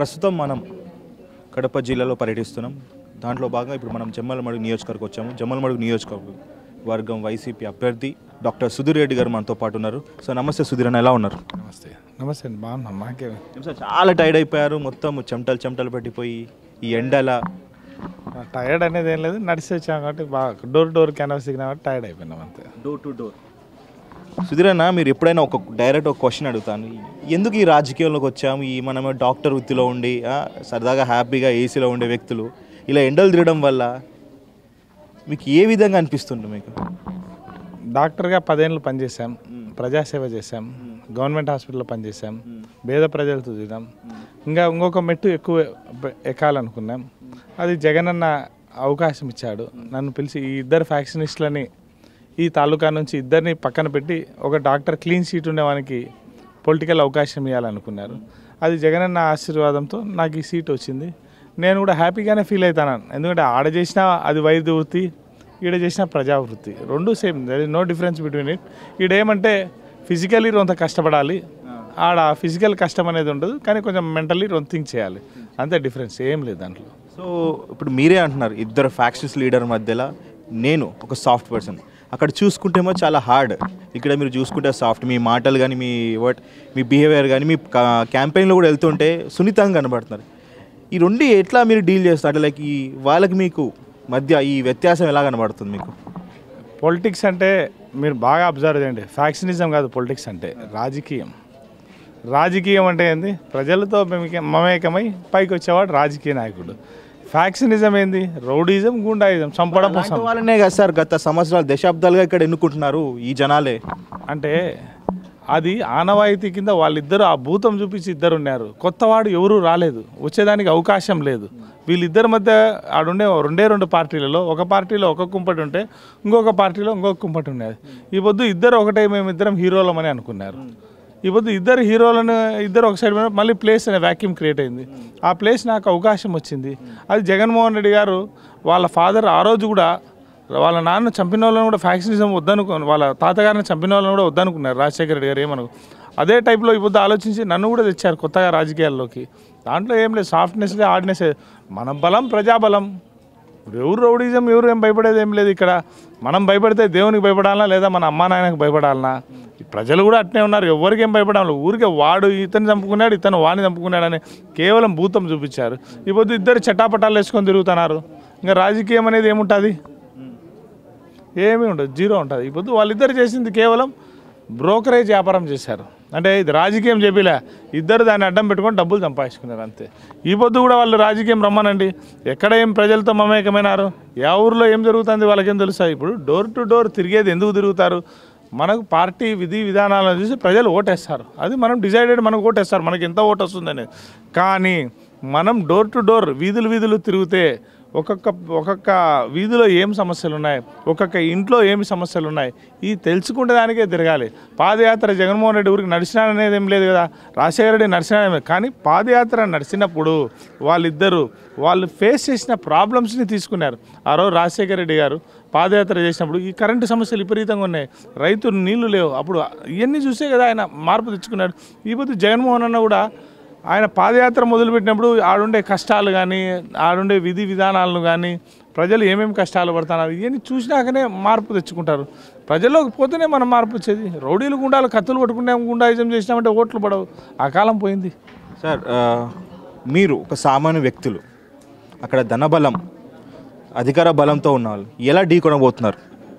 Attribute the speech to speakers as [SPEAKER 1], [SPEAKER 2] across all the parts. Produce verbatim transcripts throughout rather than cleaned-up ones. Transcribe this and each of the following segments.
[SPEAKER 1] ప్రస్తుతం మనం కడప జిల్లాలో పర్యటిస్తున్నాం. దాంట్లో భాగంగా ఇప్పుడు మనం జమ్మలమడుగు నియోజకవర్గం వచ్చాము. జమ్మలమడుగు నియోజకవర్గం వైసీపీ అభ్యర్థి డాక్టర్ సుధీర్ రెడ్డి గారు మనతో పాటు ఉన్నారు. సో నమస్తే సుధీర్ అన్న, ఎలా ఉన్నారు?
[SPEAKER 2] నమస్తే నమస్తే అండి, బాగున్నాం. మాకే
[SPEAKER 1] సార్ చాలా టైర్డ్ అయిపోయారు, మొత్తం చెమటలు చెమటలు పట్టిపోయి ఈ ఎండల.
[SPEAKER 2] టైర్డ్ అనేది ఏం లేదు, నడిచి వచ్చాం కాబట్టి బాగా డోర్ డోర్ క్యాన్వాస్ దిగినా కాబట్టి టైర్డ్ అయిపోయినాం అంతే.
[SPEAKER 1] Door to door. సుధీర్ అన్న, మీరు ఎప్పుడైనా ఒక డైరెక్ట్ ఒక క్వశ్చన్ అడుగుతాను, ఎందుకు ఈ రాజకీయంలోకి వచ్చాము? ఈ మనమే డాక్టర్ వృత్తిలో ఉండి సరదాగా హ్యాపీగా ఏసీలో ఉండే వ్యక్తులు ఇలా ఎండలు తిరగడం వల్ల మీకు ఏ విధంగా అనిపిస్తుంది? మీకు
[SPEAKER 2] డాక్టర్గా పదేళ్ళు పనిచేసాం, ప్రజాసేవ చేశాం, గవర్నమెంట్ హాస్పిటల్లో పనిచేసాం, పేద ప్రజలతో తిరిగాం. ఇంకా ఇంకొక మెట్టు ఎక్కువ ఎక్కాలనుకున్నాం. అది జగనన్న అవకాశం ఇచ్చాడు. నన్ను పిలిచి ఈ ఇద్దరు ఫ్యాక్షనిస్టులని ఈ తాలూకా నుంచి ఇద్దరిని పక్కన పెట్టి ఒక డాక్టర్ క్లీన్ షీట్ ఉండేవానికి పొలిటికల్ అవకాశం ఇవ్వాలనుకున్నారు. అది జగనన్న ఆశీర్వాదంతో నాకు ఈ సీట్ వచ్చింది. నేను కూడా హ్యాపీగానే ఫీల్ అవుతాను, ఎందుకంటే ఆడ చేసినా అది వైద్య వృత్తి, ఈడ చేసిన ప్రజావృత్తి, రెండు same. There is no difference between it. ఈడేమంటే ఫిజికలీ రొంత కష్టపడాలి, ఆడ ఫిజికల్ కష్టం అనేది ఉండదు, కానీ కొంచెం మెంటల్లీ రొంత థింక్ చేయాలి, అంతే డిఫరెన్స్, ఏం లేదు దాంట్లో.
[SPEAKER 1] సో ఇప్పుడు మీరే అంటున్నారు ఇద్దరు ఫ్యాక్షన్స్ లీడర్ మధ్యలో నేను ఒక సాఫ్ట్ పర్సన్, అక్కడ చూసుకుంటేమో చాలా హార్డ్, ఇక్కడ మీరు చూసుకుంటే సాఫ్ట్. మీ మాటలు కానీ, మీ వర్డ్, మీ బిహేవియర్ కానీ, మీ క్యాంపెయిన్లో కూడా వెళ్తుంటే సున్నితంగా కనబడుతున్నారు. ఈ రెండు ఎట్లా మీరు డీల్ చేస్తారు? అంటే లైక్ ఈ వాళ్ళకి మీకు మధ్య ఈ వ్యత్యాసం ఎలా కనబడుతుంది మీకు?
[SPEAKER 2] పొలిటిక్స్ అంటే మీరు బాగా అబ్జర్వ్ చేయండి, ఫ్యాక్షనిజం కాదు పొలిటిక్స్ అంటే, రాజకీయం. రాజకీయం అంటే ఏంది? ప్రజలతో మమేకమై పైకి వచ్చేవాడు రాజకీయ నాయకుడు. ఫ్యాక్షనిజం ఏంది? రౌడీజం, గుండాయిజం, చంపడం కోసం.
[SPEAKER 1] వాళ్ళనే కదా సార్ గత సంవత్సరాలు దశాబ్దాలుగా ఇక్కడ ఎన్నుకుంటున్నారు ఈ జనాలే.
[SPEAKER 2] అంటే అది ఆనవాయితీ కింద వాళ్ళిద్దరు ఆ భూతం చూపించి ఇద్దరు ఉన్నారు. కొత్తవాడు ఎవరూ రాలేదు, వచ్చేదానికి అవకాశం లేదు. వీళ్ళిద్దరి మధ్య ఆడుండే రెండే రెండు పార్టీలలో, ఒక పార్టీలో ఒక కుంపటి ఉంటే ఇంకొక పార్టీలో ఇంకొక కుంపటి ఉండేది. ఈ పొద్దు ఇద్దరు ఒకటే మేమిద్దరం హీరోలమని అనుకున్నారు. ఈ పొద్దు ఇద్దరు హీరోలను ఇద్దరు ఒక సైడ్ మళ్ళీ ప్లేస్ అనే వ్యాక్యూమ్ క్రియేట్ అయింది. ఆ ప్లేస్ నాకు అవకాశం వచ్చింది. అది జగన్మోహన్ రెడ్డి గారు వాళ్ళ ఫాదర్ ఆ రోజు కూడా వాళ్ళ నాన్న చంపిన వాళ్ళని కూడా ఫ్యాక్షనిజం వద్దనుకు, వాళ్ళ తాతగారిని చంపిన వాళ్ళని కూడా వద్దనుకున్నారు రాజశేఖర రెడ్డి గారు. ఏమను అదే టైప్లో ఇప్పుడు ఆలోచించి నన్ను కూడా తెచ్చారు కొత్తగా రాజకీయాల్లోకి. దాంట్లో ఏం లేదు, సాఫ్ట్నెస్ లేదు, హార్డ్నెస్. మన బలం ప్రజాబలం. ఎవరు రౌడీజం, ఎవరు ఏం భయపడేది ఏం లేదు ఇక్కడ. మనం భయపడితే దేవునికి భయపడాలనా లేదా మన అమ్మా నాయనకు భయపడాలనా? ప్రజలు కూడా అట్నే ఉన్నారు, ఎవరికి ఏం భయపడాలి. ఊరికే వాడు ఇతను చంపుకున్నాడు, ఇతను వాడిని చంపుకున్నాడని కేవలం భూతం చూపించారు. ఈ పొద్దు ఇద్దరు చట్టాపట్టాలు వేసుకొని తిరుగుతున్నారు. ఇంకా రాజకీయం అనేది ఏముంటుంది? ఏమీ ఉండదు, జీరో ఉంటుంది. ఈ పొద్దు వాళ్ళిద్దరు చేసింది కేవలం బ్రోకరేజ్ వ్యాపారం చేశారు. అంటే ఇది రాజకీయం చెప్పిలే, ఇద్దరు దాన్ని అడ్డం పెట్టుకొని డబ్బులు సంపాదించుకున్నారు అంతే. ఈ పొద్దు కూడా వాళ్ళు రాజకీయం రమ్మనండి, ఎక్కడ ఏం ప్రజలతో మమేకమైనారు, ఏ ఊరిలో ఏం జరుగుతుంది వాళ్ళకేం తెలుస్తుంది? ఇప్పుడు డోర్ టు డోర్ తిరిగేది ఎందుకు తిరుగుతారు? మనకు పార్టీ విధి విధానాలను చూసి ప్రజలు ఓటేస్తారు. అది మనం డిసైడెడ్, మనకు ఓటేస్తారు, మనకి ఎంత ఓటు వస్తుందని. కానీ మనం డోర్ టు డోర్ వీధులు వీధులు తిరిగితే ఒక్కొక్క ఒక్కొక్క వీధిలో ఏం సమస్యలు ఉన్నాయి, ఒక్కొక్క ఇంట్లో ఏమి సమస్యలు ఉన్నాయి, ఇది తెలుసుకుంటే దానికే తిరగాలి. పాదయాత్ర జగన్మోహన్ రెడ్డి ఊరికి నడిచినాడనేది ఏం లేదు కదా, రాజశేఖర రెడ్డి నడిచినాడే. కానీ పాదయాత్ర నడిచినప్పుడు వాళ్ళిద్దరూ వాళ్ళు ఫేస్ చేసిన ప్రాబ్లమ్స్ని తీసుకున్నారు. ఆ రోజు రాజశేఖర రెడ్డి గారు పాదయాత్ర చేసినప్పుడు ఈ కరెంటు సమస్యలు విపరీతంగా ఉన్నాయి, రైతులు నీళ్లు లేవు, అప్పుడు ఇవన్నీ చూసే కదా ఆయన మార్పు తెచ్చుకున్నాడు. ఈ పొద్దు జగన్మోహన్ అన్న కూడా ఆయన పాదయాత్ర మొదలుపెట్టినప్పుడు ఆడుండే కష్టాలు కానీ, ఆడుండే విధి విధానాలను కానీ, ప్రజలు ఏమేమి కష్టాలు పడుతున్నారు ఇవన్నీ చూసినాకనే మార్పు తెచ్చుకుంటారు. ప్రజల్లోకి పోతేనే మనం మార్పు వచ్చేది. రౌడీలు గుండాలు కత్తులు పట్టుకుంటే గుండాయిజం చేసినామంటే ఓట్లు పడవు, ఆ కాలం పోయింది.
[SPEAKER 1] సార్ మీరు ఒక సామాన్య వ్యక్తులు, అక్కడ ధనబలం అధికార బలంతో ఉన్న వాళ్ళు ఎలా ఢీ కొనబోతున్నారు?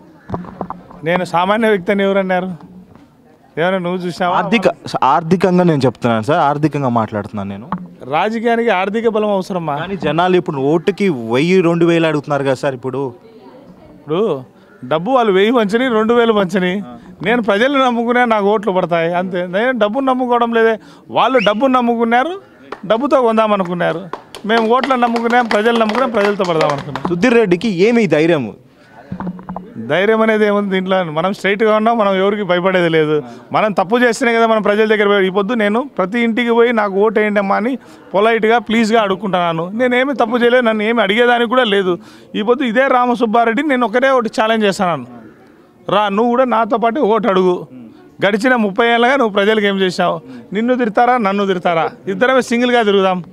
[SPEAKER 2] నేను సామాన్య వ్యక్తిని ఎవరన్నారు? ఏమైనా నువ్వు చూసావా?
[SPEAKER 1] ఆర్థిక ఆర్థికంగా నేను చెప్తున్నాను సార్, ఆర్థికంగా మాట్లాడుతున్నాను నేను.
[SPEAKER 2] రాజకీయానికి ఆర్థిక బలం అవసరమా?
[SPEAKER 1] కానీ జనాలు ఇప్పుడు ఓటుకి వెయ్యి రెండు వేలు అడుగుతున్నారు కదా సార్. ఇప్పుడు
[SPEAKER 2] ఇప్పుడు డబ్బు వాళ్ళు వెయ్యి పంచని, రెండు వేలు పంచని, నేను ప్రజలు నమ్ముకునే నాకు ఓట్లు పడతాయి అంతే. నేను డబ్బును నమ్ముకోవడం లేదే. వాళ్ళు డబ్బును నమ్ముకున్నారు, డబ్బుతో కొందామనుకున్నారు. మేము ఓట్లను నమ్ముకున్నాం, ప్రజలు నమ్ముకున్నాం, ప్రజలతో పడదాం అనుకున్నాం.
[SPEAKER 1] సుధీర్ రెడ్డికి ఏమి ధైర్యం?
[SPEAKER 2] ధైర్యం అనేది ఏముంది దీంట్లో? మనం స్ట్రైట్గా ఉన్నాం, మనం ఎవరికి భయపడేది లేదు. మనం తప్పు చేస్తేనే కదా మనం ప్రజల దగ్గర పోయి. ఈ పొద్దు నేను ప్రతి ఇంటికి పోయి నాకు ఓటు వేయండి అమ్మా అని పొలైట్గా ప్లీజ్గా అడుక్కుంటున్నాను. నేనేమి తప్పు చేయలేదు, నన్ను ఏమి అడిగేదానికి కూడా లేదు. ఈ పొద్దు ఇదే రామసుబ్బారెడ్డి నేను ఒకటే ఒకటి ఛాలెంజ్ చేస్తున్నాను, రా నువ్వు కూడా నాతో పాటు ఓటు అడుగు. గడిచిన ముప్పై ఏళ్ళగా నువ్వు ప్రజలకు ఏం చేసావు? నిన్ను తిడతారా, నన్ను తిడతారా? ఇద్దరమే సింగిల్గా తిరుగుదాం.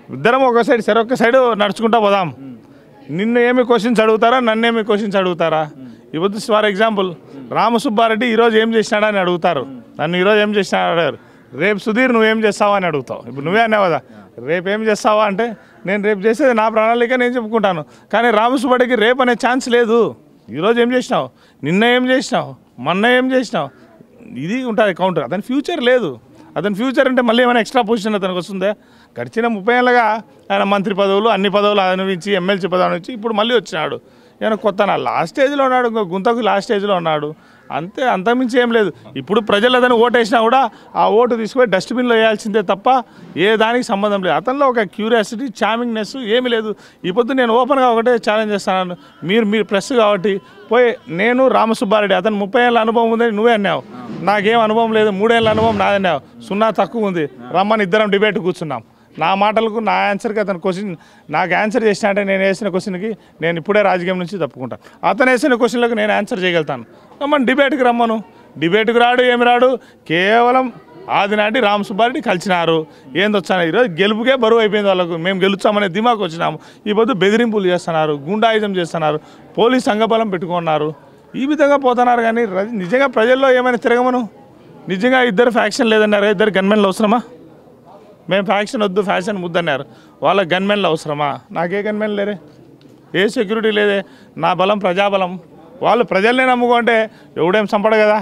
[SPEAKER 2] ఇద్దరం ఒక సైడ్ సరే ఒక్క సైడ్ నడుచుకుంటా పోదాం. నిన్ను ఏమి క్వశ్చన్స్ అడుగుతారా, నన్ను ఏమి క్వశ్చన్స్ అడుగుతారా? ఇప్పుడు ఫర్ ఎగ్జాంపుల్ రామసుబ్బారెడ్డి ఈరోజు ఏం చేసినాడని అడుగుతారు, నన్ను ఈరోజు ఏం చేసినాడు అడిగారు. రేపు సుధీర్ నువ్వేం చేస్తావా అని అడుగుతావు. ఇప్పుడు నువ్వే అన్నావు కదా రేపు ఏం చేస్తావా అంటే నేను రేపు చేసేది నా ప్రణాళిక నేను చెప్పుకుంటాను. కానీ రామసుబ్బారెడ్డికి రేపు అనే ఛాన్స్ లేదు. ఈరోజు ఏం చేసినావు, నిన్న ఏం చేసినావు, మొన్న ఏం చేసినావు, ఇది ఉంటుంది కౌంటర్. అతని ఫ్యూచర్ లేదు. అతని ఫ్యూచర్ అంటే మళ్ళీ ఏమైనా ఎక్స్ట్రా పొజిషన్ అతనికి వస్తుందే? గడిచిన ముప్పై ఏళ్ళగా ఆయన మంత్రి పదవులు అన్ని పదవులు అనుభవించి ఎమ్మెల్సీ పదవి నుంచి ఇప్పుడు మళ్ళీ వచ్చినాడు. ఏమైనా కొత్త నా లాస్ట్ స్టేజ్లో ఉన్నాడు, ఇంకో గుంతకు లాస్ట్ స్టేజ్లో ఉన్నాడు అంతే, అంతమించి ఏం లేదు. ఇప్పుడు ప్రజలు అతను ఓటు వేసినా కూడా ఆ ఓటు తీసుకుపోయి డస్ట్బిన్లో వేయాల్సిందే తప్ప ఏ దానికి సంబంధం లేదు. అతనిలో ఒక క్యూరియాసిటీ, చామింగ్నెస్ ఏమీ లేదు. ఈ పొద్దు నేను ఓపెన్గా ఒకటే ఛాలెంజ్ చేస్తాను, మీరు మీరు ప్రెస్ కాబట్టి పోయి నేను రామసుబ్బారెడ్డి అతను ముప్పై ఏళ్ళ అనుభవం ఉందని నువ్వే అన్నావు, నాకేం అనుభవం లేదు, మూడేళ్ళ అనుభవం నాదన్నావు, సున్నా తక్కువ ఉంది, రమ్మని ఇద్దరం డిబేట్ కూర్చున్నాం. నా మాటలకు నా ఆన్సర్కి అతను క్వశ్చన్ నాకు ఆన్సర్ చేసిన అంటే నేను వేసిన క్వశ్చన్కి నేను ఇప్పుడే రాజకీయం నుంచి తప్పుకుంటాను. అతను వేసిన క్వశ్చన్లకు నేను ఆన్సర్ చేయగలుగుతాను. రమ్మని డిబేట్కి రమ్మను. డిబేట్కి రాడు, ఏమి రాడు, కేవలం ఆదినాటి రామసుబ్బారెడ్డి కలిసినారు. ఏంది వచ్చాను ఈరోజు గెలుపుకే బరువు అయిపోయింది వాళ్ళకు. మేము గెలుచామనే దిమాకు వచ్చినాము. ఈ పొద్దు బెదిరింపులు చేస్తున్నారు, గుండాయుధం చేస్తున్నారు, పోలీస్ అంగబలం పెట్టుకున్నారు. ఈ విధంగా పోతున్నారు. కానీ నిజంగా ప్రజల్లో ఏమైనా తిరగమను. నిజంగా ఇద్దరు ఫ్యాక్షన్ లేదన్నారు, ఇద్దరు గన్మెన్లు అవసరమా? మేము ఫ్యాక్షన్ వద్దు ఫ్యాషన్ ముద్దన్నారు, వాళ్ళ గన్మెన్లు అవసరమా? నాకే గన్మెన్ లేరే, ఏ సెక్యూరిటీ లేదే. నా బలం ప్రజాబలం. వాళ్ళు ప్రజల్నే నమ్ముకుంటే ఎవడేం చంపడు కదా.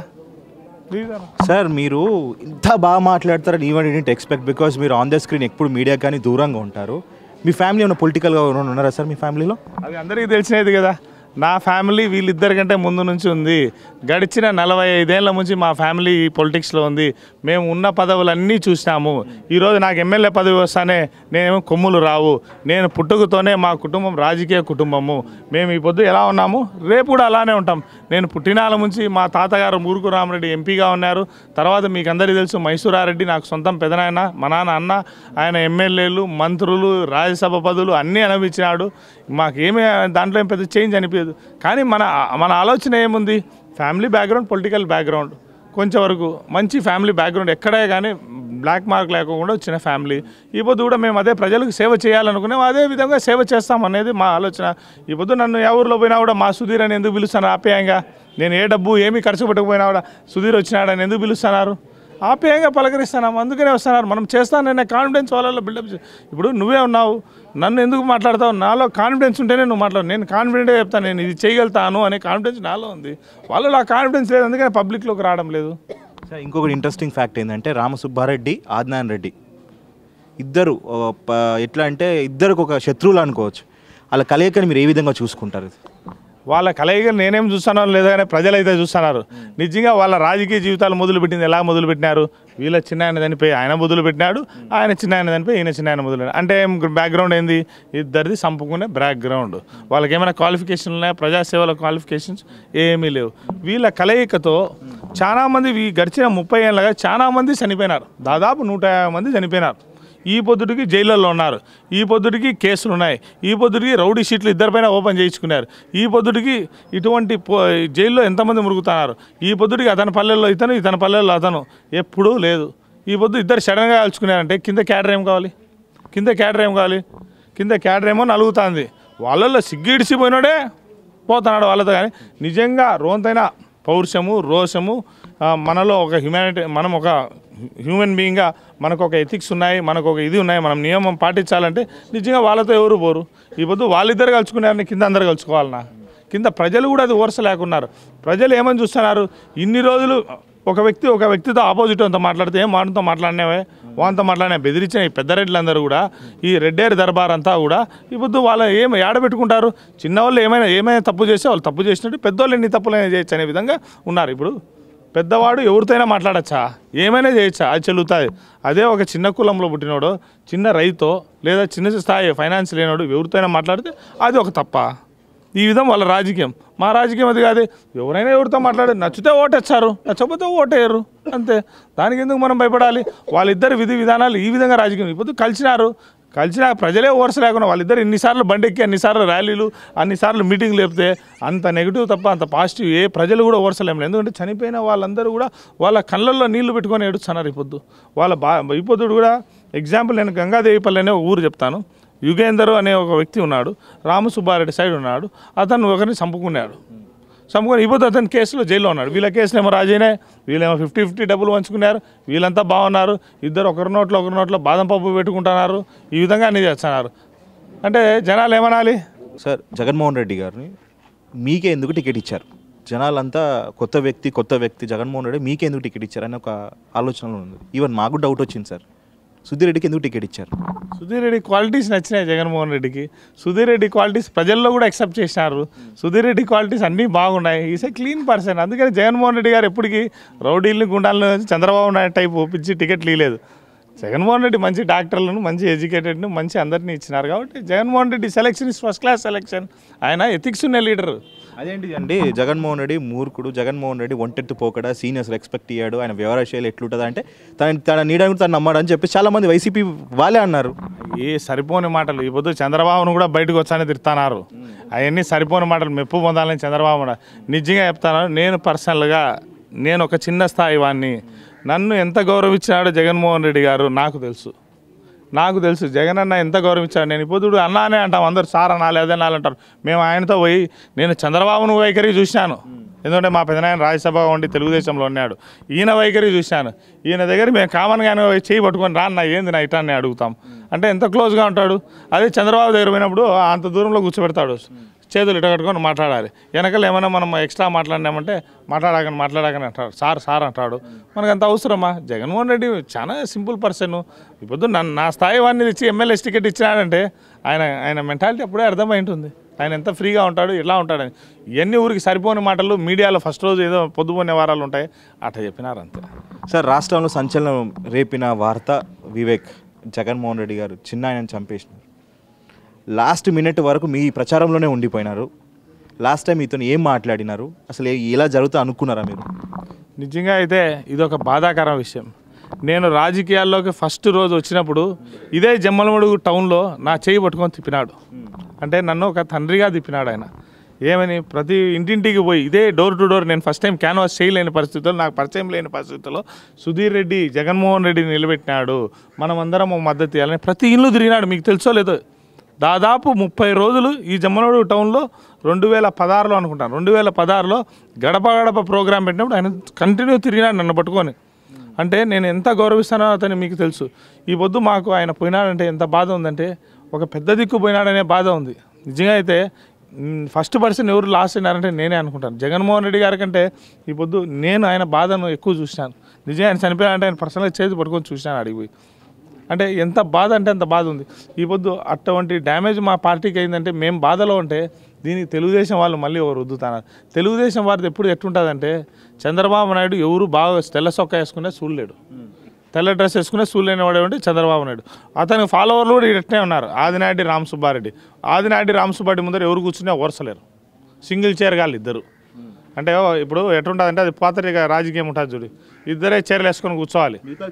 [SPEAKER 1] సార్ మీరు ఇంత బాగా మాట్లాడతారని ఈవెన్ డిడ్ంట్ ఎక్స్పెక్ట్, బికాజ్ మీరు ఆన్ ద స్క్రీన్ ఎప్పుడు మీడియా కానీ దూరంగా ఉంటారు. మీ ఫ్యామిలీ ఏమైనా పొలిటికల్గా ఎవరైనా ఉన్నారా సార్? మీ ఫ్యామిలీలో
[SPEAKER 2] అది అందరికీ తెలిసినది కదా. నా ఫ్యామిలీ వీళ్ళిద్దరికంటే ముందు నుంచి ఉంది. గడిచిన నలభై ఐదేళ్ల నుంచి మా ఫ్యామిలీ పొలిటిక్స్లో ఉంది. మేము ఉన్న పదవులన్నీ చూసినాము. ఈరోజు నాకు ఎమ్మెల్యే పదవి వస్తానే నేనేమో కొమ్ములు రావు. నేను పుట్టుకతోనే మా కుటుంబం రాజకీయ కుటుంబము. మేము ఈ పొద్దు ఎలా ఉన్నాము రేపు కూడా అలానే ఉంటాం. నేను పుట్టినాల నుంచి మా తాతగారు మూరుకు రామరెడ్డి ఎంపీగా ఉన్నారు. తర్వాత మీకు అందరికీ తెలుసు మైసూరారెడ్డి నాకు సొంతం పెదనాయన, మా నాన్న అన్న. ఆయన ఎమ్మెల్యేలు, మంత్రులు, రాజ్యసభ పదవులు అన్నీ అనుభవించినాడు. మాకేమీ దాంట్లో ఏం పెద్ద చేంజ్ అనిపించదు. కానీ మన మన ఆలోచన ఏముంది, ఫ్యామిలీ బ్యాక్గ్రౌండ్, పొలిటికల్ బ్యాక్గ్రౌండ్ కొంచెం వరకు మంచి ఫ్యామిలీ బ్యాక్గ్రౌండ్, ఎక్కడే కానీ బ్లాక్ మార్క్ లేకుండా వచ్చిన ఫ్యామిలీ. ఈ పొద్దు కూడా మేము అదే ప్రజలకు సేవ చేయాలనుకున్నాం, అదే విధంగా సేవ చేస్తాం అనేది మా ఆలోచన. ఈ పొద్దు నన్ను ఏ ఊరిలో పోయినా కూడా మా సుధీర్ అని ఎందుకు పిలుస్తాను ఆప్యాయంగా? నేను ఏ డబ్బు ఏమీ ఖర్చు పెట్టకపోయినా కూడా సుధీర్ వచ్చినాడని ఎందుకు పిలుస్తున్నారు? ఆప్యాయంగా పలకరిస్తున్నాము, అందుకనే వస్తున్నారు. మనం చేస్తాననే కాన్ఫిడెన్స్ వాళ్ళలో బిల్డప్. ఇప్పుడు నువ్వే ఉన్నావు, నన్ను ఎందుకు మాట్లాడతావు? నాలో కాన్ఫిడెన్స్ ఉంటేనే నువ్వు మాట్లాడు. నేను కాన్ఫిడెంట్గా చెప్తాను, నేను ఇది చేయగలుగుతాను అనే కాన్ఫిడెన్స్ నాలో ఉంది. వాళ్ళలో ఆ కాన్ఫిడెన్స్ లేదు, అందుకని పబ్లిక్లోకి రావడం లేదు.
[SPEAKER 1] సార్ ఇంకొకటి ఇంట్రెస్టింగ్ ఫ్యాక్ట్ ఏంటంటే రామసుబ్బారెడ్డి, ఆదినారాయణ రెడ్డి ఇద్దరు ఎట్లా అంటే ఇద్దరికి ఒక శత్రువులు అనుకోవచ్చు. వాళ్ళ కలయికని మీరు ఏ విధంగా చూసుకుంటారు?
[SPEAKER 2] వాళ్ళ కలయికలు నేనేం చూస్తానో లేదా కానీ ప్రజలైతే చూస్తున్నారు. నిజంగా వాళ్ళ రాజకీయ జీవితాలు మొదలుపెట్టింది ఎలా మొదలుపెట్టినారు? వీళ్ళ చిన్న ఆయన చనిపోయి ఆయన మొదలుపెట్టినాడు, ఆయన చిన్న ఆయన చనిపోయి ఈయన చిన్న ఆయన మొదలుపెట్టాడు. అంటే బ్యాక్గ్రౌండ్ ఏంది? ఇద్దరిది సంపుకునే బ్యాక్గ్రౌండ్. వాళ్ళకి ఏమైనా క్వాలిఫికేషన్లు ఉన్నాయా? ప్రజాసేవల క్వాలిఫికేషన్స్ ఏమీ లేవు. వీళ్ళ కలయికతో చాలామంది ఈ గడిచిన ముప్పై ఏళ్ళగా చాలామంది చనిపోయినారు. దాదాపు నూట యాభై మంది చనిపోయినారు. ఈ పొద్దుటికి జైళ్ళల్లో ఉన్నారు. ఈ పొద్దుటికి కేసులు ఉన్నాయి. ఈ పొద్దుటికి రౌడీ షీట్లు ఇద్దరిపైన ఓపెన్ చేయించుకున్నారు. ఈ పొద్దుటికి ఇటువంటి జైల్లో ఎంతమంది మురుగుతున్నారు. ఈ పొద్దుటికి అతని పల్లెల్లో ఇతను, ఇతని పల్లెల్లో అతను ఎప్పుడూ లేదు. ఈ పొద్దు ఇద్దరు సడన్గా కలుసుకున్నారంటే కింద క్యాడర్ ఏం కావాలి? కింద క్యాడర్ ఏం కావాలి? కింద క్యాడర్ ఏమో నలుగుతుంది. వాళ్ళల్లో సిగ్గిడిసిపోయినాడే పోతున్నాడు వాళ్ళతో. కానీ నిజంగా రోంతైన పౌరుషము, రోషము మనలో ఒక హ్యుమానిటీ, మనం ఒక హ్యూమన్ బీయింగ్గా మనకు ఒక ఎథిక్స్ ఉన్నాయి, మనకు ఒక ఇది ఉన్నాయి, మనం నియమం పాటించాలంటే నిజంగా వాళ్ళతో ఎవరు పోరు. ఈ పొద్దు వాళ్ళిద్దరు కలుసుకున్నారని కింద అందరు కలుసుకోవాలన్నా? కింద ప్రజలు కూడా అది ఓర్స లేకున్నారు. ప్రజలు ఏమని చూస్తున్నారు? ఇన్ని రోజులు ఒక వ్యక్తి ఒక వ్యక్తితో ఆపోజిట్ అంతా మాట్లాడితే ఏం వాటితో మాట్లాడినావే, వాటితో మాట్లాడినా బెదిరించిన ఈ పెద్దరెడ్లందరూ కూడా, ఈ రెడ్డేరు దర్బార్ అంతా కూడా ఈ పొద్దు వాళ్ళ ఏమి ఏడబెట్టుకుంటారు? చిన్నవాళ్ళు ఏమైనా ఏమైనా తప్పు చేస్తే వాళ్ళు తప్పు చేసినట్టు పెద్దవాళ్ళు ఎన్ని తప్పులైనా చేయొచ్చు అనే విధంగా ఉన్నారు. ఇప్పుడు పెద్దవాడు ఎవరితోనైనా మాట్లాడచ్చా? ఏమైనా చేయొచ్చా? అది చెల్లుతుంది. అదే ఒక చిన్న కులంలో పుట్టినోడు, చిన్న రైతో లేదా చిన్న స్థాయి ఫైనాన్స్ లేనోడు ఎవరితోనైనా మాట్లాడితే అది ఒక తప్ప. ఈ విధం వాళ్ళ రాజకీయం. మా రాజకీయం అది కాదు. ఎవరైనా ఎవరితో మాట్లాడి నచ్చితే ఓటేస్తారు, నచ్చకపోతే ఓటేయరు, అంతే. దానికి ఎందుకు మనం భయపడాలి? వాళ్ళిద్దరు విధి విధానాలు ఈ విధంగా రాజకీయం. ఇప్పుడు కలిసినారు, కలిసినా ప్రజలే ఓర్స్ లేకుండా వాళ్ళిద్దరు ఎన్నిసార్లు బండెక్కి అన్నిసార్లు ర్యాలీలు అన్నిసార్లు మీటింగ్ లేపితే అంత నెగిటివ్ తప్ప అంత పాజిటివ్ ఏ ప్రజలు కూడా ఓర్సలేము. ఎందుకంటే చనిపోయిన వాళ్ళందరూ కూడా వాళ్ళ కళ్ళల్లో నీళ్లు పెట్టుకొని ఏడుస్తున్నారు. ఇప్పుడు వాళ్ళ బా ఇప్పుడు కూడా ఎగ్జాంపుల్ నేను గంగాదేవిపల్లి అనే ఒక ఊరు చెప్తాను. యుగేందర్ అనే ఒక వ్యక్తి ఉన్నాడు, రామసుబ్బారెడ్డి సైడ్ ఉన్నాడు. అతను ఒకరిని చంపుకున్నాడు. చంపుకొని ఇప్పుడు అతని కేసులో జైల్లో ఉన్నాడు. వీళ్ళ కేసులేమో రాజీనే, వీళ్ళేమో ఫిఫ్టీ ఫిఫ్టీ డబ్బులు పంచుకున్నారు. వీళ్ళంతా బాగున్నారు. ఇద్దరు ఒకరి నోట్లో ఒకరి నోట్లో బాదం పప్పు పెట్టుకుంటున్నారు. ఈ విధంగా అన్ని చేస్తున్నారు. అంటే జనాలు ఏమనాలి?
[SPEAKER 1] సార్, జగన్మోహన్ రెడ్డి గారిని మీకే ఎందుకు టికెట్ ఇచ్చారు? జనాలంతా కొత్త వ్యక్తి కొత్త వ్యక్తి జగన్మోహన్ రెడ్డి మీకే ఎందుకు టికెట్ ఇచ్చారు అని ఒక ఆలోచనలో ఉంది. ఈవెన్ మాకు డౌట్ వచ్చింది సార్, సుధీర్ రెడ్డికి ఎందుకు టికెట్ ఇచ్చారు?
[SPEAKER 2] సుధీర్ రెడ్డి క్వాలిటీస్ నచ్చినాయి జగన్మోహన్ రెడ్డికి. సుధీర్ రెడ్డి క్వాలిటీస్ ప్రజల్లో కూడా యాక్సెప్ట్ చేసినారు. సుధీర్ రెడ్డి క్వాలిటీస్ అన్నీ బాగున్నాయి. Is a clean person. అందుకని జగన్మోహన్ రెడ్డి గారు ఎప్పటికీ రౌడీల్ని గుండాలను చంద్రబాబు నాయుడు టైప్ ఒప్పించి టికెట్లు ఇవ్వలేదు. జగన్మోహన్ రెడ్డి మంచి డాక్టర్లను, మంచి ఎడ్యుకేటెడ్ను, మంచి అందరినీ ఇచ్చినారు. కాబట్టి Jaganmohan Reddy selection is first class selection. ఆయన ఎథిక్స్ ఉన్న లీడరు.
[SPEAKER 1] అదేంటి అండి, జగన్మోహన్ రెడ్డి మూర్ఖుడు, జగన్మోహన్ రెడ్డి ఒంటెత్తు పోకడా, సీనియర్స్ రెస్పెక్ట్ ఇయ్యాడు, ఆయన వ్యవహార శైలి ఎట్లుంటుంది అంటే తన తన నీడని తను నమ్మాడు అని చెప్పి చాలామంది వైసీపీ వాళ్ళే అన్నారు.
[SPEAKER 2] ఏ సరిపోని మాటలు. ఈ పొద్దు చంద్రబాబును కూడా బయటకు వచ్చానే తిరుతున్నారు. అవన్నీ సరిపోని మాటలు. మెప్పు పొందాలని చంద్రబాబు నిజంగా చెప్తాను. నేను పర్సనల్గా నేను ఒక చిన్న స్థాయి వాడిని. నన్ను ఎంత గౌరవించాడో జగన్మోహన్ రెడ్డి గారు నాకు తెలుసు. నాకు తెలుసు జగన్ అన్న ఎంత గౌరవించాడు. నేను ఇప్పుడు అన్న అనే అంటాం, అందరు సార్ అనాలి అదే అనాలి అంటారు. మేము ఆయనతో పోయి నేను చంద్రబాబును వైఖరి చూశాను. ఎందుకంటే మా పెదనాయన రాజ్యసభ ఉండి తెలుగుదేశంలో ఉన్నాడు. ఈయన వైఖరి చూశాను. ఈయన దగ్గర మేము కామన్గానే చేయి పట్టుకొని రా అన్న ఏంది నా ఇటాన్ని అడుగుతాం. అంటే ఎంత క్లోజ్గా ఉంటాడు. అదే చంద్రబాబు దగ్గర పోయినప్పుడు అంత దూరంలో కూర్చోబెడతాడు. చేతులు ఇట కట్టుకొని మాట్లాడాలి. వెనకాల ఏమైనా మనం ఎక్స్ట్రా మాట్లాడినామంటే మాట్లాడాకని మాట్లాడాకని అంటాడు. సార్ సార్ అంటాడు. మనకు అంత అవసరమా? జగన్మోహన్ రెడ్డి చాలా సింపుల్ పర్సన్. ఇప్పుడు నన్ను నా స్థాయి వాడిని తెచ్చి ఎమ్మెల్యే టికెట్ ఇచ్చినాడంటే ఆయన ఆయన మెంటాలిటీ అప్పుడే అర్థమై ఉంటుంది. ఆయన ఎంత ఫ్రీగా ఉంటాడు, ఎలా ఉంటాడని. ఇవన్నీ ఊరికి సరిపోని మాటలు మీడియాలో ఫస్ట్ రోజు ఏదో పొద్దుపోనే వారాలు ఉంటాయి అట్లా చెప్పినారు అంతే.
[SPEAKER 1] సార్, రాష్ట్రంలో సంచలనం రేపిన వార్త వివేక్. జగన్మోహన్ రెడ్డి గారు చిన్న ఆయనను చంపేసినారు. లాస్ట్ మినిట్ వరకు మీ ప్రచారంలోనే ఉండిపోయినారు. లాస్ట్ టైం మీతో ఏం మాట్లాడినారు? అసలు ఇలా జరుగుతా అనుకున్నారా మీరు?
[SPEAKER 2] నిజంగా అయితే ఇది ఒక బాధాకర విషయం. నేను రాజకీయాల్లోకి ఫస్ట్ రోజు వచ్చినప్పుడు ఇదే జమ్మలమడుగు టౌన్లో నా చేయి పట్టుకొని తిప్పినాడు. అంటే నన్ను ఒక తండ్రిగా తిప్పినాడు ఆయన. ఏమని ప్రతి ఇంటింటికి పోయి ఇదే డోర్ టు డోర్ నేను ఫస్ట్ టైం క్యాన్వాస్ చేయలేని పరిస్థితుల్లో, నాకు పరిచయం లేని పరిస్థితుల్లో సుధీర్ రెడ్డి జగన్మోహన్ రెడ్డిని నిలబెట్టినాడు. మనం అందరం మద్దతు ఇవ్వాలని ప్రతి ఇల్లు తిరిగినాడు. మీకు తెలుసో లేదో, దాదాపు ముప్పై రోజులు ఈ జమ్మలమడుగు టౌన్లో రెండు వేల పదహారులో అనుకుంటాను రెండు వేల పదహారులో గడప గడప ప్రోగ్రాం పెట్టినప్పుడు ఆయన కంటిన్యూ తిరిగినాడు నన్ను పట్టుకొని. అంటే నేను ఎంత గౌరవిస్తానో అతను మీకు తెలుసు. ఈ పొద్దు మాకు ఆయన పోయినాడంటే ఎంత బాధ ఉందంటే ఒక పెద్ద దిక్కు పోయినాడనే బాధ ఉంది. నిజంగా అయితే ఫస్ట్ పర్సన్ ఎవరు లాస్ట్ అయినారంటే నేనే అనుకుంటాను. జగన్మోహన్ రెడ్డి గారి కంటే ఈ పొద్దు నేను ఆయన బాధను ఎక్కువ చూసినాను. నిజంగా ఆయన చనిపోయాడంటే ఆయన పర్సనల్గా చేతి పట్టుకొని చూసినాను అడిగిపోయి. అంటే ఎంత బాధ అంటే అంత బాధ ఉంది. ఈ పొద్దు అటువంటి డ్యామేజ్ మా పార్టీకి అయిందంటే మేము బాధలో ఉంటే దీనికి తెలుగుదేశం వాళ్ళు మళ్ళీ ఎవరు రుద్దుతున్నారు. తెలుగుదేశం వారిది ఎప్పుడు ఎట్టుంటుందంటే చంద్రబాబు నాయుడు ఎవరు బాగా తెల్ల సొక్క వేసుకునే చూడలేడు, తెల్ల డ్రెస్ వేసుకునే చూడలేని వాడే ఉంటే చంద్రబాబు నాయుడు. అతని ఫాలోవర్లు కూడా ఇట్నే ఉన్నారు. ఆదినాయుడు రామసుబ్బారెడ్డి ఆదినాయుడు రామసుబ్బారెడ్డి ముందర ఎవరు కూర్చునే ఓర్సలేరు. సింగిల్ చైర్ గాళ్ళు ఇద్దరు. అంటే ఇప్పుడు ఎట్లుంటుందంటే అది పాత రాజకీయం ఉంటుంది చూడు, ఇద్దరే చైర్లు వేసుకొని కూర్చోవాలి, మిగతా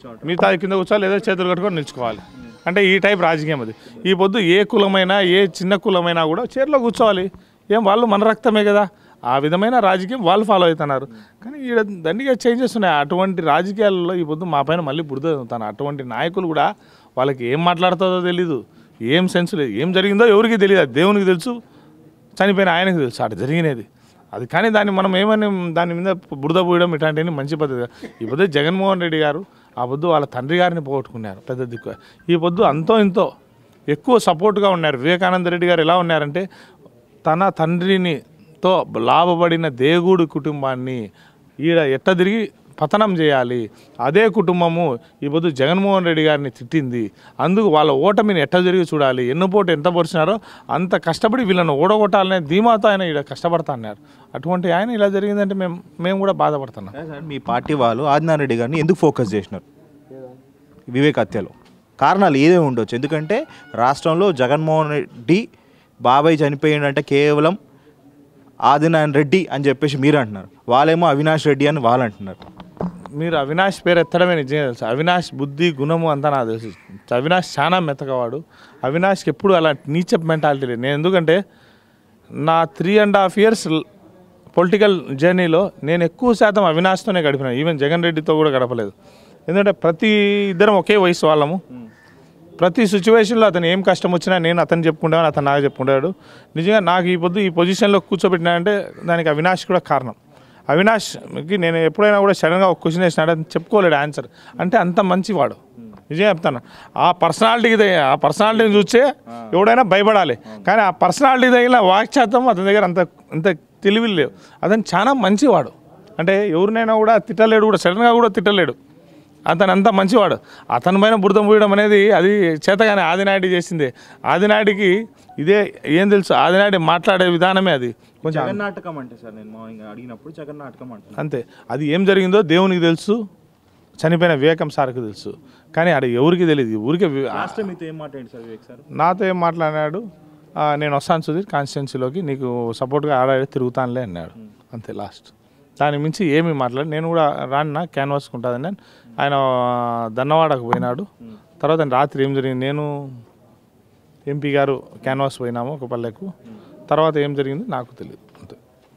[SPEAKER 2] కింద కూర్చోవాలి, ఏదో చేతులు కట్టుకొని నిల్చుకోవాలి. అంటే ఈ టైప్ రాజకీయం అది. ఈ పొద్దు ఏ కులమైనా ఏ చిన్న కులమైనా కూడా చైర్లో కూర్చోవాలి. ఏం వాళ్ళు మన రక్తమే కదా, ఆ విధమైన రాజకీయం వాళ్ళు ఫాలో అవుతున్నారు. కానీ ఈ దండిగా చేంజెస్ ఉన్నాయి. అటువంటి రాజకీయాలలో ఈ పొద్దు మా పైన మళ్ళీ బురద చదువుతాను. అటువంటి నాయకులు కూడా వాళ్ళకి ఏం మాట్లాడుతుందో తెలీదు, ఏం సెన్స్ లేదు, ఏం జరిగిందో ఎవరికి తెలియదు. అది దేవునికి తెలుసు, చనిపోయిన ఆయనకు తెలుసు అటు జరిగినది అది. కానీ దాన్ని మనం ఏమని దాని మీద బురద పోయడం ఇట్లాంటివన్నీ మంచి పద్ధతి. ఈ పొద్దు జగన్మోహన్ రెడ్డి గారు ఆ పొద్దు వాళ్ళ తండ్రి గారిని పోగొట్టుకున్నారు పెద్ద దిక్కు. ఈ పొద్దు అంతో ఇంతో ఎక్కువ సపోర్ట్గా ఉన్నారు. వివేకానంద రెడ్డి గారు ఎలా ఉన్నారంటే తన తండ్రినితో లాభపడిన దేగుడు కుటుంబాన్ని ఈడ ఎట్ట తిరిగి పతనం చేయాలి. అదే కుటుంబము ఈ పొద్దు జగన్మోహన్ రెడ్డి గారిని తిట్టింది. అందుకు వాళ్ళ ఓటమిని ఎట్ట జరిగి చూడాలి, ఎన్నుపోటు ఎంత పొడిచినారో అంత కష్టపడి వీళ్ళని ఓడగొట్టాలనే ధీమాతో ఆయన ఇక్కడ కష్టపడుతున్నారు. అటువంటి ఆయన ఇలా జరిగిందంటే మేము మేము కూడా బాధపడుతున్నాం.
[SPEAKER 1] మీ పార్టీ వాళ్ళు ఆదినారాయణ రెడ్డి గారిని ఎందుకు ఫోకస్ చేసినారు వివేక్ హత్యలో? కారణాలు ఏదే ఉండొచ్చు. ఎందుకంటే రాష్ట్రంలో జగన్మోహన్ రెడ్డి బాబాయ్ చనిపోయిందంటే కేవలం ఆదినారాయణ రెడ్డి అని చెప్పేసి మీరు అంటున్నారు, వాళ్ళేమో అవినాష్ రెడ్డి అని వాళ్ళు అంటున్నారు.
[SPEAKER 2] మీరు అవినాష్ పేరు ఎత్తడమే నిజంగా తెలుసు. అవినాష్ బుద్ధి గుణము అంతా నాకు తెలుసు. అవినాష్ చాలా మెత్తగవాడు. అవినాష్కి ఎప్పుడు అలా నీచప్ మెంటాలిటీ లేదు. నేను ఎందుకంటే నా three and half years political జర్నీలో నేను ఎక్కువ శాతం అవినాష్తోనే గడిపినాను. ఈవెన్ జగన్ రెడ్డితో కూడా గడపలేదు. ఎందుకంటే ప్రతి ఇద్దరం ఒకే వయసు వాళ్ళము. ప్రతి సిచ్యువేషన్లో అతను ఏం కష్టం వచ్చినా నేను అతను చెప్పుకుంటాను, అతను నాకు చెప్పుకుంటాడు. నిజంగా నాకు ఈ పొద్దు ఈ పొజిషన్లో కూర్చోబెట్టినానంటే దానికి అవినాష్ కూడా కారణం. అవినాష్కి నేను ఎప్పుడైనా కూడా సడన్గా ఒక క్వశ్చన్ వేసినాడు, అది చెప్పుకోలేడు ఆన్సర్. అంటే అంత మంచివాడు. నిజంగా చెప్తాను. ఆ పర్సనాలిటీకి ఆ పర్సనాలిటీని చూస్తే ఎవడైనా భయపడాలి. కానీ ఆ పర్సనాలిటీ తగిన వాక్చాతం అతని దగ్గర అంత అంత తెలివి లేవు. అతను చాలా మంచివాడు. అంటే ఎవరినైనా కూడా తిట్టలేడు, కూడా సడన్గా కూడా తిట్టలేడు. అతను అంత మంచివాడు. అతని పైన బురద పూయడం అనేది అది చేతగానే ఆదినాయుడు చేసిందే. ఆదినాయుడికి ఇదే ఏం తెలుసు, ఆదినాయుడు మాట్లాడే విధానమే అది కొంచెం
[SPEAKER 1] జగన్నాటకం అంటే సార్ నేను మార్నింగ్ అడిగినప్పుడు జగన్నాటకం అంటే
[SPEAKER 2] అంతే. అది ఏం జరిగిందో దేవునికి తెలుసు, చనిపోయిన వివేకం సార్కి తెలుసు. కానీ అది ఎవరికి తెలియదు. ఊరికే
[SPEAKER 1] లాస్ట్ మీతో ఏం మాట్లాడి సార్ వివేక్ సార్?
[SPEAKER 2] నాతో ఏం మాట్లాడినాడు, నేను వస్తాను సుధీర్ కాన్స్టిట్యున్సీలోకి, నీకు సపోర్ట్గా ఆడాడే తిరుగుతానులే అన్నాడు. అంతే లాస్ట్. దాని మించి ఏమీ మాట్లాడి నేను కూడా రాన్నా క్యాన్వాస్కి ఉంటుందని ఆయన దన్నవాడకు పోయినాడు. తర్వాత రాత్రి ఏం జరిగింది, నేను ఎంపీ గారు క్యాన్వాస్ పోయినాము ఒక పల్లెకు. తర్వాత ఏం జరిగింది నాకు తెలియదు. అంతే.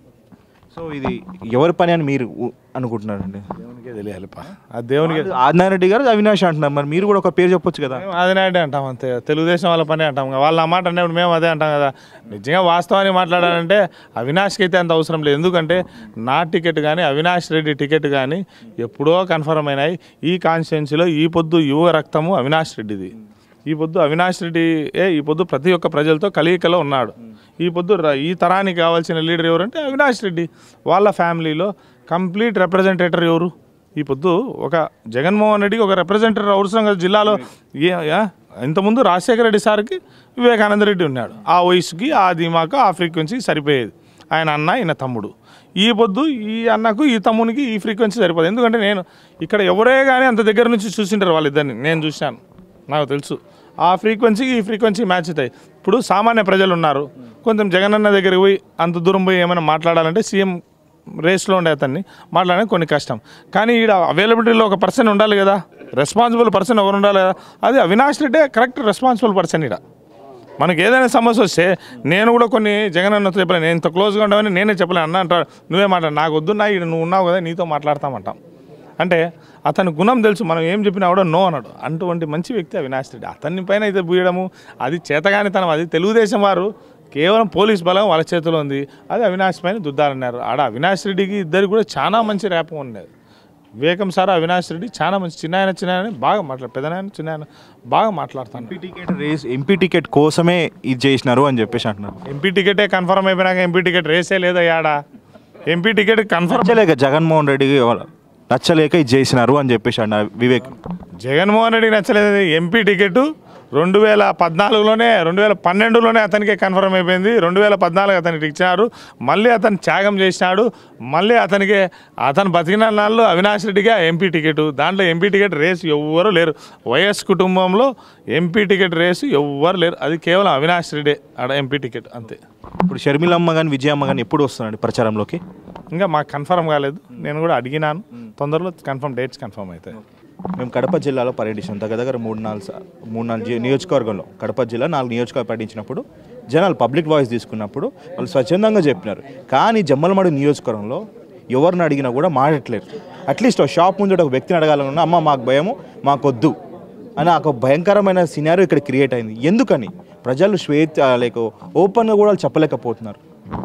[SPEAKER 1] సో ఇది ఎవరి పని అని మీరు అనుకుంటున్నారండి?
[SPEAKER 2] దేవునికే తెలియాలి. ఆ దేవునికి
[SPEAKER 1] ఆదినారాయణ రెడ్డి గారు అవినాష్ అంటున్నారు, మరి మీరు కూడా ఒక పేరు చెప్పొచ్చు కదా?
[SPEAKER 2] ఆదినాయుడు అంటాం అంతే. తెలుగుదేశం వాళ్ళ పని అంటాం. వాళ్ళ ఆ మాట అన్నప్పుడు మేము అదే అంటాం కదా. నిజంగా వాస్తవాన్ని మాట్లాడాలంటే అవినాష్కి అయితే అంత అవసరం లేదు. ఎందుకంటే నా టికెట్ కానీ అవినాష్ రెడ్డి టికెట్ కానీ ఎప్పుడో కన్ఫర్మ్ అయినాయి. ఈ కాన్స్టిట్యున్సీలో ఈ పొద్దు యువ రక్తము అవినాష్ రెడ్డిది. ఈ పొద్దు అవినాష్ రెడ్డి ఏ ఈ పొద్దు ప్రతి ఒక్క ప్రజలతో కలయికలో ఉన్నాడు. ఈ పొద్దు ఈ తరానికి కావాల్సిన లీడర్ ఎవరంటే అవినాష్ రెడ్డి. వాళ్ళ ఫ్యామిలీలో కంప్లీట్ రిప్రజెంటేటర్ ఎవరు? ఈ పొద్దు ఒక జగన్మోహన్ రెడ్డికి ఒక రిప్రజెంటేటివ్ అవసరం కదా జిల్లాలో. ఏ ఇంతకుముందు రాజశేఖర రెడ్డి సార్కి వివేకానంద రెడ్డి ఉన్నాడు. ఆ వయసుకి ఆ ధీమాకు ఆ ఫ్రీక్వెన్సీకి సరిపోయేది. ఆయన అన్న ఈయన తమ్ముడు. ఈ పొద్దు ఈ అన్నకు ఈ తమ్మునికి ఈ ఫ్రీక్వెన్సీ సరిపోదు. ఎందుకంటే నేను ఇక్కడ ఎవరే కానీ అంత దగ్గర నుంచి చూసింటారు వాళ్ళిద్దరిని. నేను చూశాను, నాకు తెలుసు. ఆ ఫ్రీక్వెన్సీకి ఈ ఫ్రీక్వెన్సీ మ్యాచ్ అవుతాయి. ఇప్పుడు సామాన్య ప్రజలు ఉన్నారు, కొంచెం జగనన్న దగ్గరికి పోయి అంత దూరం పోయి ఏమైనా మాట్లాడాలంటే సీఎం రేస్లో ఉండే అతన్ని మాట్లాడడానికి కొన్ని కష్టం. కానీ ఈడ అవైలబిలిటీలో ఒక పర్సన్ ఉండాలి కదా, రెస్పాన్సిబుల్ పర్సన్ ఎవరు ఉండాలి కదా. అది అవినాష్ రెడ్డే కరెక్ట్ రెస్పాన్సిబుల్ పర్సన్. ఈడ మనకి ఏదైనా సమస్య వస్తే నేను కూడా కొన్ని జగనన్నతో చెప్పలేను, నేను ఇంత క్లోజ్గా ఉండవని నేనే చెప్పలేను. అన్న అంటాడు నువ్వే మాట్లాడు, నాకు వద్దున్నా ఈడ నువ్వు ఉన్నావు కదా నీతో మాట్లాడతామంటాం. అంటే అతని గుణం తెలుసు, మనం ఏం చెప్పినా కూడా నో అన్నాడు. అటువంటి మంచి వ్యక్తి అవినాష్ రెడ్డి. అతని పైన అయితే బూయడము అది చేతగానితనం. అది తెలుగుదేశం వారు కేవలం పోలీస్ బలం వాళ్ళ చేతిలో ఉంది. అది అవినాష్ పైన దుద్దాలన్నారు. ఆడ అవినాష్ రెడ్డికి ఇద్దరికి కూడా చాలా మంచి ర్యాప్ ఉండేది. వివేకం సార్ అవినాష్ రెడ్డి చాలా మంచి చిన్న ఆయన చిన్న ఆయన బాగా మాట్లాడు పెద్దనాయన చిన్న ఆయన బాగా మాట్లాడతాను.
[SPEAKER 1] MP ticket race MP ticket కోసమే ఇది చేసినారు అని చెప్పేసి అంటున్నారు.
[SPEAKER 2] ఎంపీ టికెటే కన్ఫర్మ్ అయిపోయినాక ఎంపీ టికెట్ రేసే లేదా ఆడ? ఎంపీ టికెట్ కన్ఫర్మ్
[SPEAKER 1] చేయలేక జగన్మోహన్ రెడ్డికి నచ్చలేక ఇది చేసినారు అని చెప్పేసి అన్నారు వివేక్.
[SPEAKER 2] జగన్మోహన్ రెడ్డికి నచ్చలేదు. ఎంపీ టికెట్ రెండు వేల పద్నాలుగులోనే రెండు వేల పన్నెండులోనే అతనికే కన్ఫర్మ్ అయిపోయింది. రెండు వేల పద్నాలుగు అతనికి ఇచ్చినారు. మళ్ళీ అతను త్యాగం చేసినాడు. మళ్ళీ అతనికి అతను బతికిన నాళ్ళు అవినాష్ రెడ్డిగా ఎంపీ టికెట్. దాంట్లో ఎంపీ టికెట్ రేసు ఎవ్వరూ లేరు. వైఎస్ కుటుంబంలో ఎంపీ టికెట్ రేసు ఎవ్వరు లేరు. అది కేవలం అవినాష్ రెడ్డే ఆడ ఎంపీ టికెట్ అంతే.
[SPEAKER 1] ఇప్పుడు షర్మిలమ్మ కానీ విజయమ్మ కానీ ఎప్పుడు వస్తున్నాడు ప్రచారంలోకి?
[SPEAKER 2] ఇంకా మాకు కన్ఫర్మ్ కాలేదు. నేను కూడా అడిగినాను, తొందరలో కన్ఫర్మ్ డేట్స్ కన్ఫర్మ్ అవుతాయి.
[SPEAKER 1] మేము కడప జిల్లాలో పర్యటించాం. దగ్గర దగ్గర మూడు నాలుగు మూడు నాలుగు నియోజకవర్గంలో కడప జిల్లా నాలుగు నియోజకవర్గాలు పర్యటించినప్పుడు జనాలు పబ్లిక్ వాయిస్ తీసుకున్నప్పుడు వాళ్ళు స్వచ్ఛందంగా చెప్పినారు. కానీ జమ్మలమడు నియోజకవర్గంలో ఎవరిని అడిగినా కూడా మాట్లాడట్లేరు. అట్లీస్ట్ షాప్ ముందు ఒక వ్యక్తిని అడగాలన్నా అమ్మ మాకు భయము మాకొద్దు అని ఒక భయంకరమైన సినారియో ఇక్కడ క్రియేట్ అయింది. ఎందుకని ప్రజలు స్వేచ్ఛ లేక ఓపెన్గా కూడా చెప్పలేకపోతున్నారు.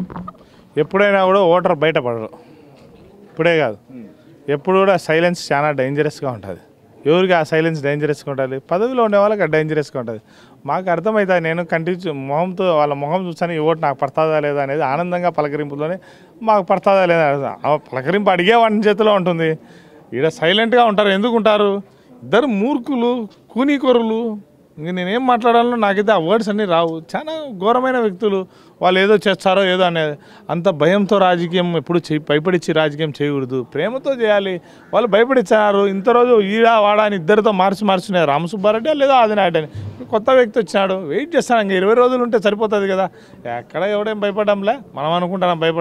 [SPEAKER 2] ఎప్పుడైనా కూడా ఓటర్ బయటపడరు. ఇప్పుడే కాదు, ఎప్పుడు కూడా సైలెన్స్ చాలా డేంజరస్గా ఉంటుంది. ఎవరికి ఆ సైలెన్స్ డేంజరస్గా ఉంటుంది? పదవిలో ఉండే వాళ్ళకి అది డేంజరస్గా ఉంటుంది. మాకు అర్థమవుతుంది. నేను కంటిన్యూ మొహంతో వాళ్ళ మొహం చూస్తాను ఈ ఓటు నాకు పడుతుందా లేదా అనేది ఆనందంగా పలకరింపులోనే మాకు పడుతుందా లేదా పలకరింపు అడిగేవాడి చేతిలో ఉంటుంది. ఈడ సైలెంట్గా ఉంటారు. ఎందుకు ఉంటారు? ఇద్దరు మూర్ఖులు, కూనీకొరులు. ఇంక నేనేం మాట్లాడాలో నాకైతే ఆ వర్డ్స్ అన్నీ రావు. చాలా ఘోరమైన వ్యక్తులు. వాళ్ళు ఏదో చేస్తారో ఏదో అనేది అంత భయంతో రాజకీయం ఎప్పుడు చేయి భయపడిచ్చి రాజకీయం చేయకూడదు, ప్రేమతో చేయాలి. వాళ్ళు భయపడిచ్చారు. ఇంత రోజు ఈడ వాడా అని ఇద్దరితో మార్చి మార్చున్నారు. రామసుబ్బారెడ్డి లేదా ఆదినాయుడు అని కొత్త వ్యక్తి వచ్చినాడు. వెయిట్ చేస్తాను. ఇంక ఇరవై రోజులు ఉంటే సరిపోతుంది కదా. ఎక్కడ ఎవడేం భయపడంలే. మనం అనుకుంటాం భయపడని.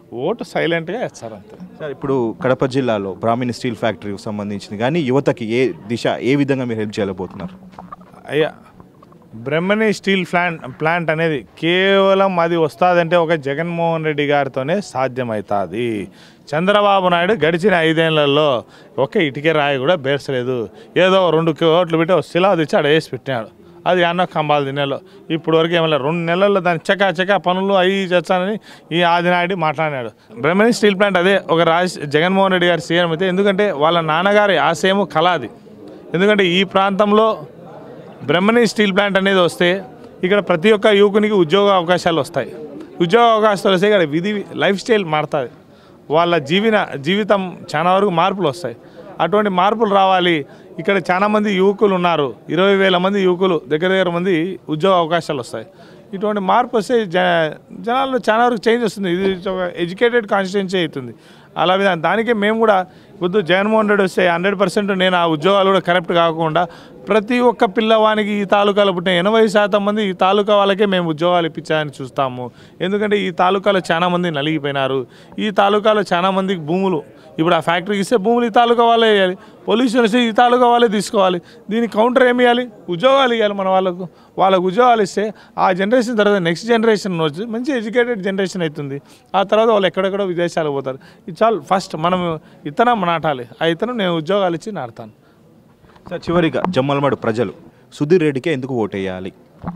[SPEAKER 2] ఓటు సైలెంట్గా వేస్తారు అంతే.
[SPEAKER 1] సార్ ఇప్పుడు కడప జిల్లాలో బ్రాహ్మణి స్టీల్ ఫ్యాక్టరీకి సంబంధించింది కానీ యువతకి ఏ దిశ ఏ విధంగా మీరు హెల్ప్ చేయలేకపోతున్నారు?
[SPEAKER 2] అయ్యా బ్రహ్మణి స్టీల్ ప్లాంట్ ప్లాంట్ అనేది కేవలం అది వస్తుందంటే ఒక జగన్మోహన్ రెడ్డి గారితోనే సాధ్యమవుతుంది. చంద్రబాబు నాయుడు గడిచిన ఐదేళ్లలో ఒక ఇటుకే రాయి కూడా బేర్చలేదు. ఏదో రెండు కోట్లు పెట్టి ఒక శిలా తెచ్చి ఆడ వేసి పెట్టినాడు. అది అన్న కంబాలు తినేలో ఇప్పుడు వరకు ఏమన్నా రెండు నెలల్లో దాని చకా చకా పనులు అవి చేస్తానని ఈ ఆదినాయుడు మాట్లాడినాడు. బ్రహ్మణి స్టీల్ ప్లాంట్ అదే ఒక రాజ్ జగన్మోహన్ రెడ్డి గారి సీఎం అయితే, ఎందుకంటే వాళ్ళ నాన్నగారి ఆశయము కళ అది. ఎందుకంటే ఈ ప్రాంతంలో బ్రహ్మణి స్టీల్ ప్లాంట్ అనేది వస్తే ఇక్కడ ప్రతి ఒక్క యువకునికి ఉద్యోగ అవకాశాలు వస్తాయి. ఉద్యోగ అవకాశాలు వస్తే ఇక్కడ విధి లైఫ్ స్టైల్ మారుతుంది. వాళ్ళ జీవన జీవితం చాలా వరకు మార్పులు వస్తాయి. అటువంటి మార్పులు రావాలి. ఇక్కడ చాలామంది యువకులు ఉన్నారు, ఇరవై వేల మంది యువకులు దగ్గర దగ్గర మంది ఉద్యోగ అవకాశాలు వస్తాయి. ఇటువంటి మార్పు వస్తే జ జనాల్లో చాలా వరకు చేంజ్ వస్తుంది. ఇది ఒక ఎడ్యుకేటెడ్ కాన్స్టిట్యున్సీ అవుతుంది. అలా దానికే మేము కూడా వద్దు జగన్మోహన్ రెడ్డి వస్తే హండ్రెడ్ పర్సెంట్ నేను ఆ ఉద్యోగాలు కూడా కరెక్ట్ కాకుండా ప్రతి ఒక్క పిల్లవానికి ఈ తాలూకాలో పుట్టిన ఎనభై శాతం మంది ఈ తాలూకా వాళ్ళకే మేము ఉద్యోగాలు ఇప్పించాలని చూస్తాము. ఎందుకంటే ఈ తాలూకాలో చాలామంది నలిగిపోయినారు. ఈ తాలూకాలో చాలామందికి భూములు ఇప్పుడు ఆ ఫ్యాక్టరీకి ఇస్తే భూములు ఈ తాలూకా వాళ్ళే వేయాలి, పొల్యూషన్ వస్తే ఈ తాలూకా వాళ్ళే తీసుకోవాలి. దీనికి కౌంటర్ ఏమి ఇవ్వాలి? ఉద్యోగాలు ఇవ్వాలి మన వాళ్ళకు. వాళ్ళకు ఉద్యోగాలు ఇస్తే ఆ జనరేషన్ తర్వాత నెక్స్ట్ జనరేషన్ వచ్చి మంచి ఎడ్యుకేటెడ్ జనరేషన్ అవుతుంది. ఆ తర్వాత వాళ్ళు ఎక్కడెక్కడో విదేశాలకు పోతారు. ఇది చాలు. ఫస్ట్ మనం ఇతనం నాటాలి. ఆ ఇతనం నేను ఉద్యోగాలు ఇచ్చి నాటుతాను.
[SPEAKER 1] సార్ చివరిగా జమ్మలమడు ప్రజలు సుధీర్ రెడ్డికే ఎందుకు ఓటేయాలి?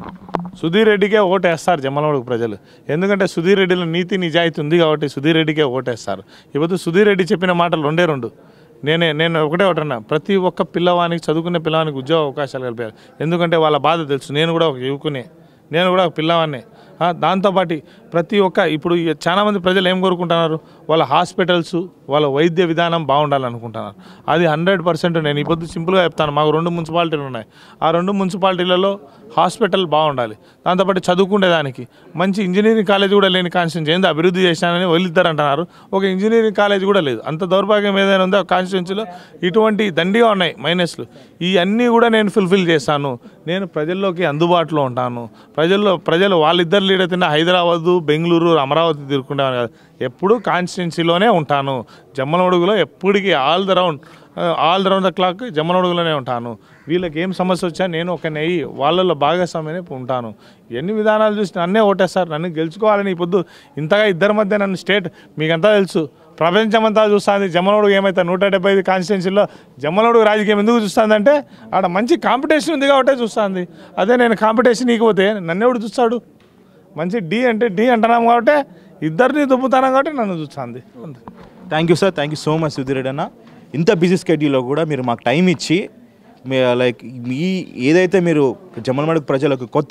[SPEAKER 2] సుధీర్ రెడ్డికే ఓటేస్తారు జమ్మలమడుగు ప్రజలు. ఎందుకంటే సుధీర్ రెడ్డిలో నీతి నిజాయితీ ఉంది కాబట్టి సుధీర్ రెడ్డికే ఓటేస్తారు. ఇప్పుడు సుధీర్ రెడ్డి చెప్పిన మాటలు రెండే రెండు. నేనే నేను ఒకటే ఒకటన్నా, ప్రతి ఒక్క పిల్లవానికి చదువుకునే పిల్లవానికి ఉద్యోగ అవకాశాలు కలిపారు. ఎందుకంటే వాళ్ళ బాధ తెలుసు. నేను కూడా ఒక యువకునే, నేను కూడా ఒక పిల్లవాడినే. దాంతోపాటు ప్రతి ఒక్క ఇప్పుడు చాలామంది ప్రజలు ఏం కోరుకుంటున్నారు? వాళ్ళ హాస్పిటల్స్, వాళ్ళ వైద్య విధానం బాగుండాలనుకుంటున్నారు. అది హండ్రెడ్ పర్సెంట్ నేను ఇప్పుడు సింపుల్గా చెప్తాను. మాకు రెండు మున్సిపాలిటీలు ఉన్నాయి. ఆ రెండు మున్సిపాలిటీలలో హాస్పిటల్ బాగుండాలి. దాంతోపాటు చదువుకునేదానికి మంచి ఇంజనీరింగ్ కాలేజ్ కూడా లేని కాన్స్టిట్యున్సీ ఏంది అభివృద్ధి చేశానని వదిలిద్దరు అంటున్నారు. ఒక ఇంజనీరింగ్ కాలేజ్ కూడా లేదు. అంత దౌర్భాగ్యం ఏదైనా ఉందో కాన్స్టిట్యున్సీలో ఇటువంటి దండిగా ఉన్నాయి మైనస్లు. ఇవన్నీ కూడా నేను ఫుల్ఫిల్ చేస్తాను. నేను ప్రజల్లోకి అందుబాటులో ఉంటాను. ప్రజల్లో ప్రజలు వాళ్ళిద్దరు లీడర్ తిన్న హైదరాబాదు, బెంగళూరు, అమరావతి తిరుగుకుంటాను కదా, ఎప్పుడు కాన్స్టిట్యున్సీలోనే ఉంటాను. జమ్మలమడుగులో ఎప్పటికీ all the round all round the clock జమ్మలమడుగులోనే ఉంటాను. వీళ్ళకి ఏం సమస్య వచ్చా నేను ఒక నెయ్యి వాళ్ళల్లో భాగస్వామ్యమే ఉంటాను. ఎన్ని విధానాలు చూసి నన్నే ఓటేస్తారు. నన్ను గెలుచుకోవాలని ఈ పొద్దు ఇంతగా ఇద్దరి మధ్య నన్ను స్టేట్ మీకంతా తెలుసు, ప్రపంచమంతా చూస్తుంది. జమ్మలమడుగు ఏమైతే నూట డెబ్బై ఐదు కాన్స్టిట్యున్సీలో జమ్మలమడుగు రాజకీయం ఎందుకు చూస్తుందంటే ఆడ మంచి కాంపిటీషన్ ఉంది కాబట్టి చూస్తుంది. అదే నేను కాంపిటీషన్ ఇకపోతే నన్ను ఎవడు చూస్తాడు? మంచి డి అంటే డి అంటున్నాం కాబట్టి ఇద్దరిని దుబ్బుతాను కాబట్టి నన్ను చూస్తుంది.
[SPEAKER 1] Thank you sir, thank you so much Sudheer Reddy అన్న. ఇంత బిజీ స్కెడ్యూల్లో కూడా మీరు మాకు టైం ఇచ్చి మీ లైక్ మీ ఏదైతే మీరు జమ్మలమడుగు ప్రజలకు కొత్త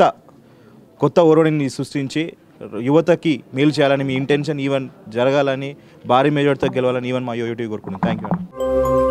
[SPEAKER 1] కొత్త ఒరవడిని సృష్టించి యువతకి మేలు చేయాలని మీ ఇంటెన్షన్ ఈవెన్ జరగాలని భారీ మెజార్టీతో గెలవాలని ఈవెన్ మా యూటీవీ కోరుకుంటున్నాను. థ్యాంక్ యూ అన్న.